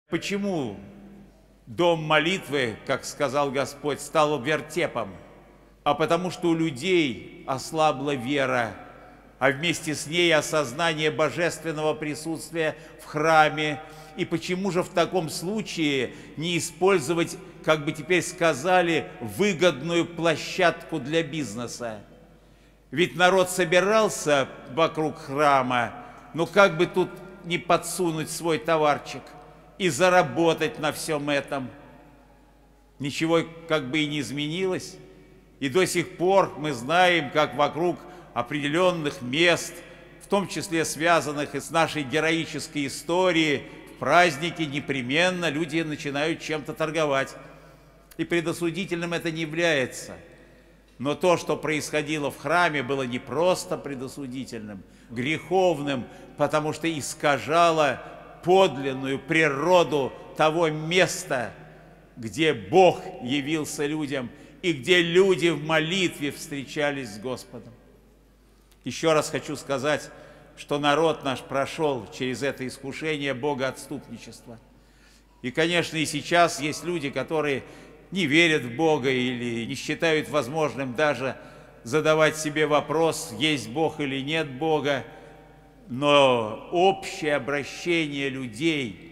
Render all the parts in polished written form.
Почему дом молитвы, как сказал Господь, стал вертепом? А потому что у людей ослабла вера, а вместе с ней осознание божественного присутствия в храме. И почему же в таком случае не использовать, как бы теперь сказали, выгодную площадку для бизнеса? Ведь народ собирался вокруг храма, но как бы тут не подсунуть свой товарчик и заработать на всем этом? Ничего как бы и не изменилось. И до сих пор мы знаем, как вокруг определенных мест, в том числе связанных и с нашей героической историей, в праздники непременно люди начинают чем-то торговать. И предосудительным это не является. Но то, что происходило в храме, было не просто предосудительным, греховным, потому что искажало подлинную природу того места, где Бог явился людям и где люди в молитве встречались с Господом. Еще раз хочу сказать, что народ наш прошел через это искушение богоотступничества. И, конечно, и сейчас есть люди, которые не верят в Бога или не считают возможным даже задавать себе вопрос, есть Бог или нет Бога. Но общее обращение людей,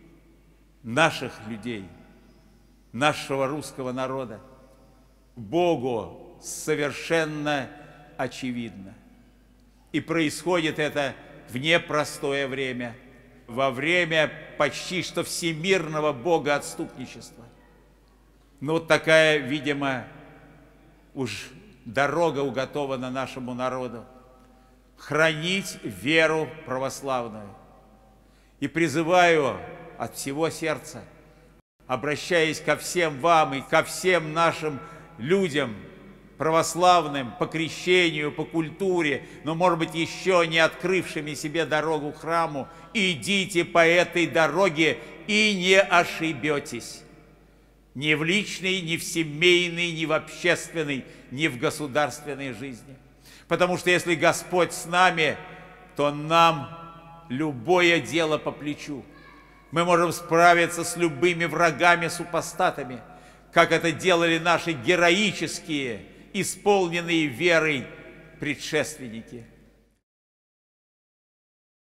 наших людей, нашего русского народа к Богу совершенно очевидно. И происходит это в непростое время, во время почти что всемирного богоотступничества. Но вот такая, видимо, уж дорога уготована нашему народу. Хранить веру православную. И призываю от всего сердца, обращаясь ко всем вам и ко всем нашим людям, православным, по крещению, по культуре, но, может быть, еще не открывшими себе дорогу к храму, идите по этой дороге и не ошибетесь. Ни в личной, ни в семейной, ни в общественной, ни в государственной жизни. Потому что если Господь с нами, то нам любое дело по плечу. Мы можем справиться с любыми врагами, супостатами, как это делали наши героические, исполненные верой предшественники.